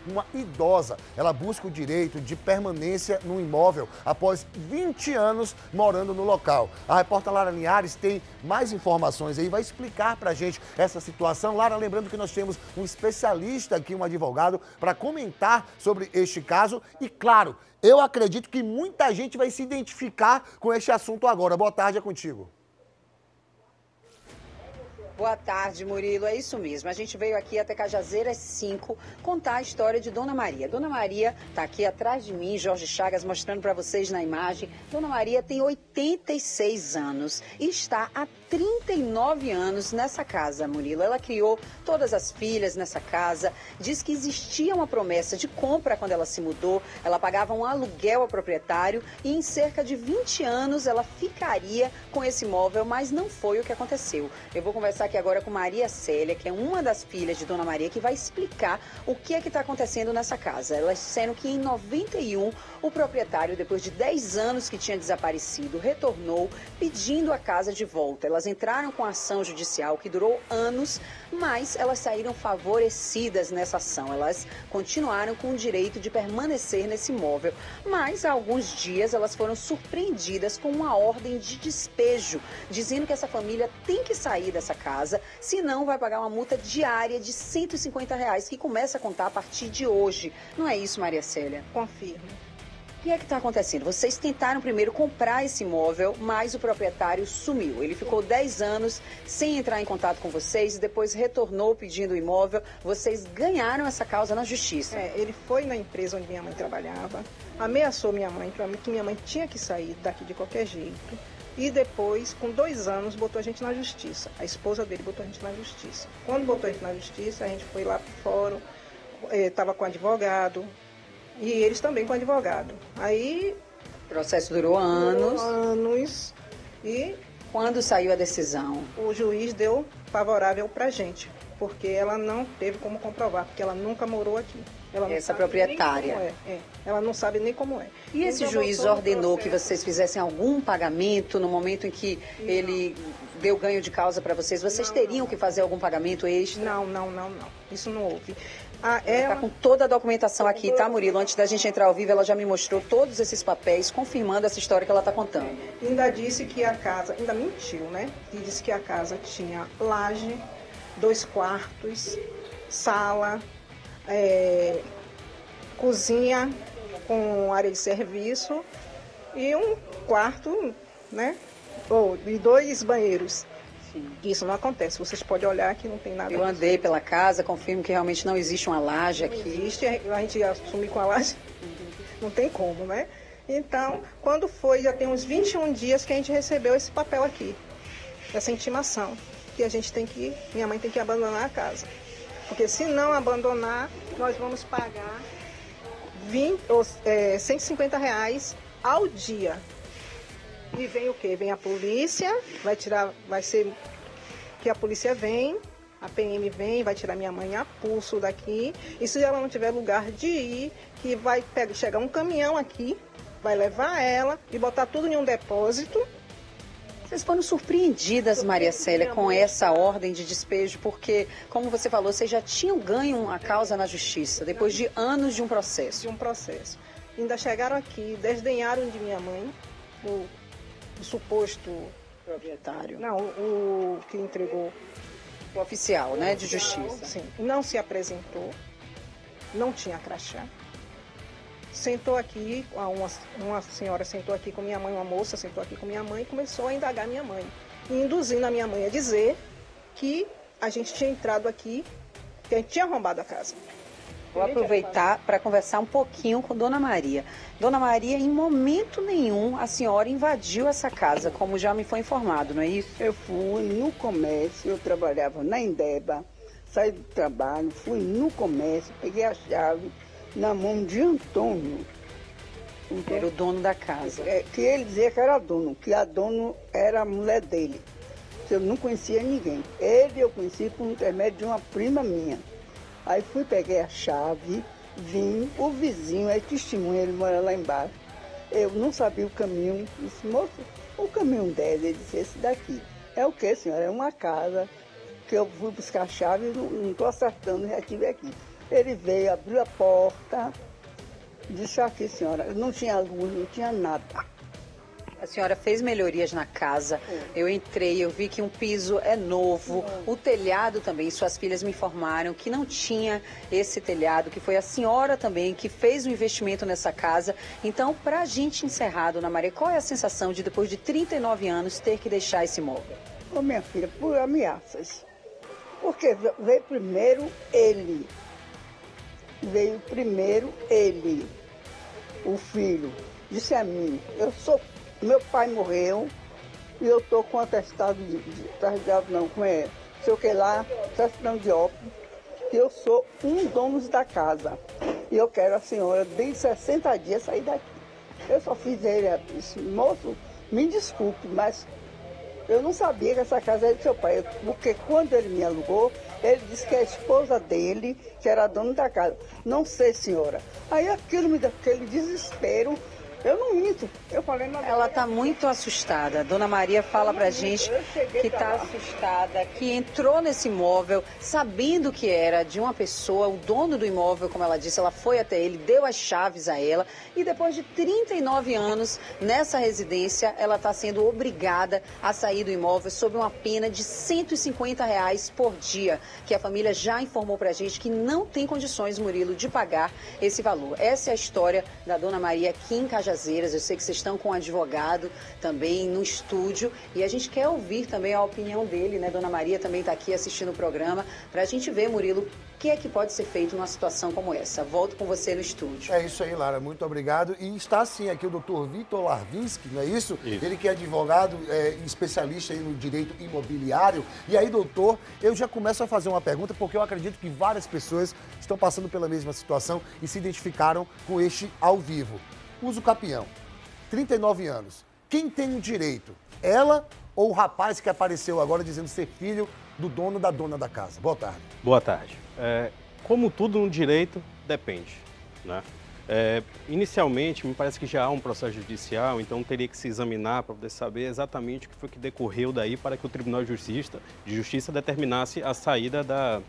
uma idosa. Ela busca o direito de permanência no imóvel após 20 anos morando no local. A repórter Lara Linhares tem mais informações aí, vai explicar pra gente essa situação. Lara, lembrando que nós temos um especialista aqui, um advogado, para comentar sobre este caso. E claro, eu acredito que muita gente vai se identificar com este assunto agora. Boa tarde, é contigo. Boa tarde, Murilo. É isso mesmo. A gente veio aqui até Cajazeiras 5 contar a história de Dona Maria. Dona Maria está aqui atrás de mim, Jorge Chagas, mostrando para vocês na imagem. Dona Maria tem 86 anos e está há 39 anos nessa casa, Murilo. Ela criou todas as filhas nessa casa, diz que existia uma promessa de compra quando ela se mudou, ela pagava um aluguel ao proprietário e em cerca de 20 anos ela ficaria com esse imóvel, mas não foi o que aconteceu. Eu vou conversar aqui agora com Maria Célia, que é uma das filhas de Dona Maria, que vai explicar o que é que está acontecendo nessa casa. Elas disseram que em 91 o proprietário, depois de 10 anos que tinha desaparecido, retornou pedindo a casa de volta. Elas entraram com ação judicial que durou anos, mas elas saíram favorecidas nessa ação. Elas continuaram com o direito de permanecer nesse imóvel, mas há alguns dias elas foram surpreendidas com uma ordem de despejo, dizendo que essa família tem que sair dessa casa, senão vai pagar uma multa diária de R$150, que começa a contar a partir de hoje. Não é isso, Maria Célia? Confirmo. O que é que está acontecendo? Vocês tentaram primeiro comprar esse imóvel, mas o proprietário sumiu. Ele ficou 10 anos sem entrar em contato com vocês e depois retornou pedindo o imóvel. Vocês ganharam essa causa na justiça. Ele foi na empresa onde minha mãe trabalhava, ameaçou minha mãe, que minha mãe tinha que sair daqui de qualquer jeito. E depois, com 2 anos, botou a gente na justiça. A esposa dele botou a gente na justiça. Quando botou a gente na justiça, a gente foi lá pro fórum, estava com advogado. E eles também com advogado. Aí... O processo durou anos. Durou anos. E... Quando saiu a decisão? O juiz deu favorável pra gente. Porque ela não teve como comprovar. Porque ela nunca morou aqui. Ela essa proprietária. Ela não sabe nem como é. E esse juiz ordenou que vocês fizessem algum pagamento no momento em que ele deu ganho de causa para vocês? Vocês teriam que fazer algum pagamento extra? Não. Isso não houve. Ela está com toda a documentação aqui, tá, Murilo? Antes da gente entrar ao vivo, ela já me mostrou todos esses papéis, confirmando essa história que ela está contando. Ainda disse que a casa, ainda mentiu, né? E disse que a casa tinha laje, 2 quartos, sala, cozinha com área de serviço e um quarto, né? E 2 banheiros. Isso não acontece. Vocês podem olhar que não tem nada. Eu andei pela casa, confirmo que realmente não existe uma laje aqui. Não existe, a gente ia assumir com a laje. Não tem como, né? Então, quando foi, já tem uns 21 dias que a gente recebeu esse papel aqui, essa intimação, que a gente minha mãe tem que abandonar a casa. Porque se não abandonar, nós vamos pagar R$150 ao dia. E vem o quê? Vem a polícia, vai ser que a polícia vem, a PM vem, vai tirar minha mãe a pulso daqui. E se ela não tiver lugar de ir, que vai chegar um caminhão aqui, vai levar ela e botar tudo em um depósito. Vocês foram surpreendidas, Maria Célia, com essa ordem de despejo, porque, como você falou, vocês já tinham ganho a causa na justiça, depois de anos de um processo. De um processo. Ainda chegaram aqui, desdenharam de minha mãe, o suposto proprietário. Não, o que entregou. O oficial, né, de justiça. Sim, não se apresentou, não tinha crachá. Sentou aqui, uma senhora sentou aqui com minha mãe, uma moça sentou aqui com minha mãe e começou a indagar minha mãe. Induzindo a minha mãe a dizer que a gente tinha entrado aqui, que a gente tinha arrombado a casa. Vou aproveitar para conversar um pouquinho com Dona Maria. Dona Maria, em momento nenhum a senhora invadiu essa casa, como já me foi informado, não é isso? Eu fui no comércio, eu trabalhava na Indeba, saí do trabalho, fui no comércio, peguei a chave na mão de Antônio. Era o dono da casa. Que ele dizia que era dono, que a dona era a mulher dele. Eu não conhecia ninguém. Ele eu conheci por intermédio de uma prima minha. Aí fui, peguei a chave, vim, o vizinho é testemunha, ele mora lá embaixo. Eu não sabia o caminho, disse, moço, o caminho dele, ele disse, esse daqui. É o que, senhora? É uma casa que eu fui buscar a chave e não estou acertando, já estive aqui. Ele veio, abriu a porta, disse aqui, senhora, não tinha luz, não tinha nada. A senhora fez melhorias na casa, eu entrei, eu vi que um piso é novo, o telhado também, suas filhas me informaram que não tinha esse telhado, que foi a senhora também que fez o investimento nessa casa. Então, para a gente encerrar, dona Maria, qual é a sensação de depois de 39 anos ter que deixar esse imóvel? Ô, minha filha, por ameaças. Porque veio primeiro ele. Veio primeiro ele, o filho. Disse a mim, meu pai morreu e eu estou com atestado sei o que lá, certidão de óbito, que eu sou um dono da casa. E eu quero a senhora, dentro de 60 dias, sair daqui. Eu só fiz ele, disse, moço, me desculpe, mas eu não sabia que essa casa era do seu pai, porque quando ele me alugou, ele disse que a esposa dele, que era a dona da casa. Não sei, senhora. Aí aquilo me deu aquele desespero. Eu não minto. Eu falei, não. Ela está muito assustada. Dona Maria fala pra gente que está assustada, que entrou nesse imóvel sabendo que era de uma pessoa, o dono do imóvel, como ela disse, ela foi até ele, deu as chaves a ela e depois de 39 anos nessa residência, ela está sendo obrigada a sair do imóvel sob uma pena de R$ 150 por dia, que a família já informou pra gente que não tem condições, Murilo, de pagar esse valor. Essa é a história da Dona Maria aqui em Cajazeiras. Eu sei que vocês estão com um advogado também no estúdio e a gente quer ouvir também a opinião dele, né? Dona Maria também está aqui assistindo o programa para a gente ver, Murilo, o que é que pode ser feito numa situação como essa. Volto com você no estúdio. É isso aí, Lara, muito obrigado. E está sim aqui o doutor Vitor Larvinski, não é isso? Ele que é advogado, especialista aí no direito imobiliário. E aí, doutor, eu já começo a fazer uma pergunta, porque eu acredito que várias pessoas estão passando pela mesma situação e se identificaram com este ao vivo. Uso capião, 39 anos. Quem tem o direito? Ela ou o rapaz que apareceu agora dizendo ser filho do dono da dona da casa? Boa tarde. Boa tarde. Como tudo no direito, depende, né? Inicialmente, me parece que já há um processo judicial, então teria que se examinar para poder saber exatamente o que foi que decorreu daí para que o Tribunal de Justiça determinasse a saída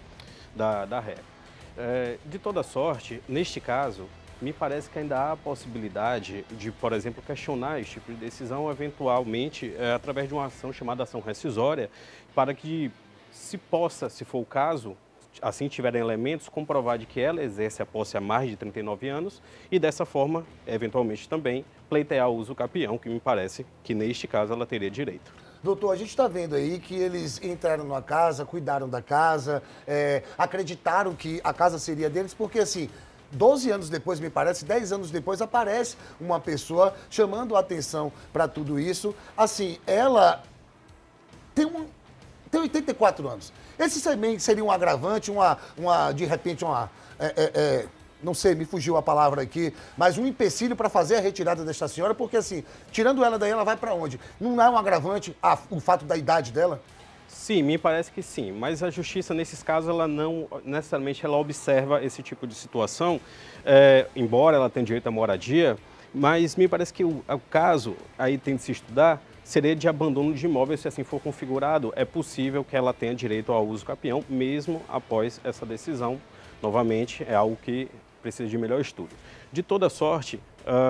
da ré. De toda sorte, neste caso, me parece que ainda há a possibilidade de, por exemplo, questionar esse tipo de decisão, eventualmente, através de uma ação chamada ação rescisória, para que se possa, se for o caso, assim tiverem elementos, comprovar de que ela exerce a posse há mais de 39 anos e, dessa forma, eventualmente também, pleitear o uso capião, que me parece que, neste caso, ela teria direito. Doutor, a gente está vendo aí que eles entraram numa casa, cuidaram da casa, acreditaram que a casa seria deles, porque assim, 12 anos depois, me parece, 10 anos depois, aparece uma pessoa chamando a atenção para tudo isso. Assim, ela tem 84 anos. Esse também seria um agravante, de repente, não sei, me fugiu a palavra aqui, mas um empecilho para fazer a retirada desta senhora, porque assim, tirando ela daí, ela vai para onde? Não é um agravante o fato da idade dela? Sim, me parece que sim, mas a justiça, nesses casos, ela não necessariamente ela observa esse tipo de situação, embora ela tenha direito à moradia, mas me parece que o caso, aí tem de se estudar, seria de abandono de imóvel, se assim for configurado, é possível que ela tenha direito ao uso capião, mesmo após essa decisão. Novamente, é algo que precisa de melhor estudo. De toda sorte,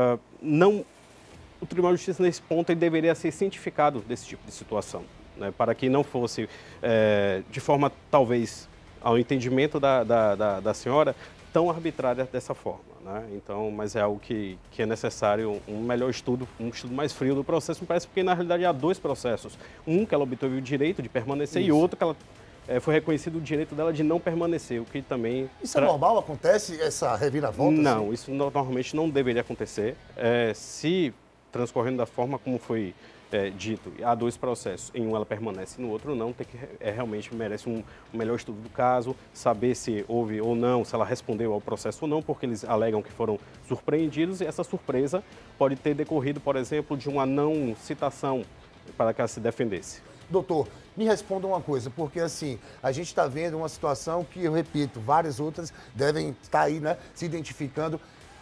o Tribunal de Justiça, nesse ponto, ele deveria ser cientificado desse tipo de situação, né, para que não fosse, de forma, talvez, ao entendimento da senhora, tão arbitrária dessa forma, né? Então, mas é algo que é necessário um melhor estudo, um estudo mais frio do processo, me parece, porque na realidade há dois processos. Um que ela obteve o direito de permanecer e outro que ela foi reconhecido o direito dela de não permanecer, o que também... Isso é normal? Acontece essa reviravolta? Não, assim? Isso normalmente não deveria acontecer. Se transcorrendo da forma como foi dito, há dois processos, em um ela permanece, no outro não, realmente merece um melhor estudo do caso, saber se houve ou não, se ela respondeu ao processo ou não, porque eles alegam que foram surpreendidos e essa surpresa pode ter decorrido, por exemplo, de uma não citação para que ela se defendesse. Doutor, me responda uma coisa, porque assim, a gente está vendo uma situação que, eu repito, várias outras devem estar aí, né, se identificando.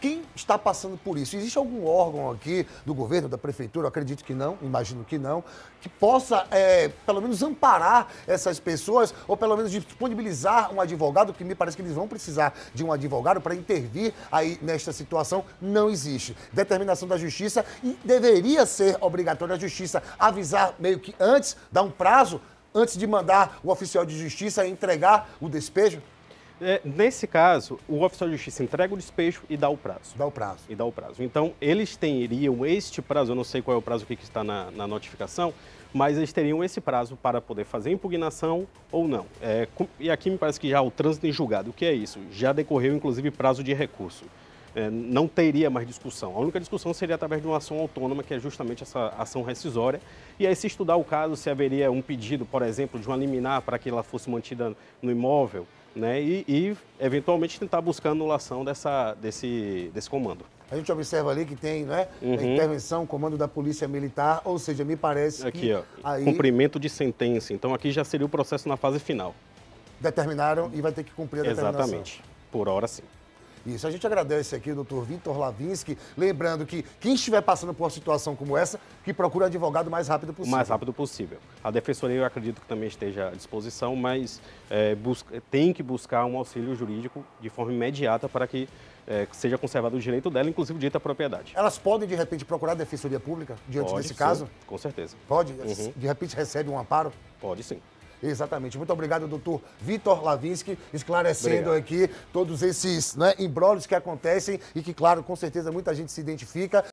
quem está passando por isso? Existe algum órgão aqui do governo, da prefeitura, eu acredito que não, imagino que não, que possa, pelo menos, amparar essas pessoas ou pelo menos disponibilizar um advogado, que me parece que eles vão precisar de um advogado para intervir aí nesta situação? Não existe. Determinação da justiça e deveria ser obrigatório a justiça avisar meio que antes, dar um prazo, antes de mandar o oficial de justiça entregar o despejo? Nesse caso, o oficial de justiça entrega o despejo e dá o prazo. Dá o prazo. E dá o prazo. Então, eles teriam este prazo, eu não sei qual é o prazo que está na notificação, mas eles teriam esse prazo para poder fazer impugnação ou não. E aqui me parece que já o trânsito em julgado, o que é isso? Já decorreu, inclusive, prazo de recurso. Não teria mais discussão. A única discussão seria através de uma ação autônoma, que é justamente essa ação rescisória. E aí, se estudar o caso, se haveria um pedido, por exemplo, de uma liminar para que ela fosse mantida no imóvel, né, e eventualmente tentar buscar a anulação desse comando. A gente observa ali que tem, né, intervenção, comando da Polícia Militar, ou seja, me parece aqui, que... Ó, aí cumprimento de sentença. Então, aqui já seria o processo na fase final. Determinaram e vai ter que cumprir a determinação. Exatamente. Por hora, sim. Isso, a gente agradece aqui o doutor Vitor Lavinsky, lembrando que quem estiver passando por uma situação como essa, que procure um advogado o mais rápido possível. O mais rápido possível. A Defensoria, eu acredito que também esteja à disposição, mas tem que buscar um auxílio jurídico de forma imediata para que seja conservado o direito dela, inclusive o direito à propriedade. Elas podem, de repente, procurar a Defensoria Pública diante desse sim, caso? Com certeza. Pode? De repente recebe um amparo? Pode sim. Exatamente. Muito obrigado, doutor Vitor Lavinsky, esclarecendo aqui todos esses imbróglios que acontecem e que, claro, com certeza muita gente se identifica.